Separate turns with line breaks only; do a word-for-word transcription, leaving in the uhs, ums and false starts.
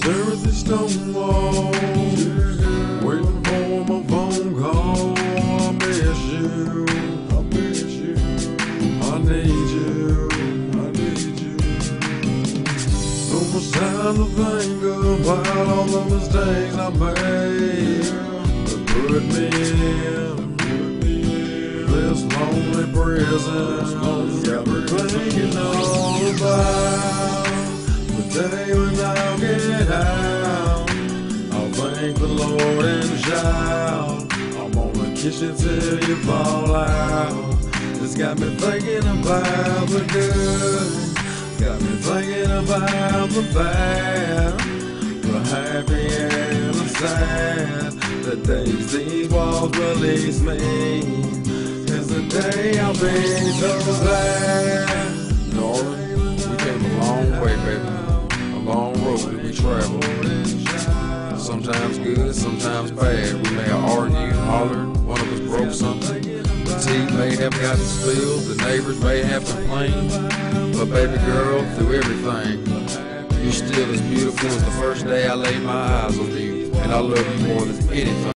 stare at this stone wall, waiting for my phone call. I miss you, I miss you, I need you, I need you. So much time to think about all the mistakes I made that put me in this lonely prison. Got me thinking all about the day when I'll get out. I'll thank the Lord and shout, I'm gonna kiss you till you fall out. It's got me thinking about the good, got me thinking about the bad, the happy and the sad. The days these walls release me is the day I'll be so glad.
Darling, we came a long way, baby. A long road that we traveled. Sometimes good, sometimes bad. We may have argued, hollered, one of us broke something. The tea may have gotten spilled, the neighbors may have complained. But baby girl, through everything, you're still as beautiful as the first day I laid my eyes on you. And I love you more than anything.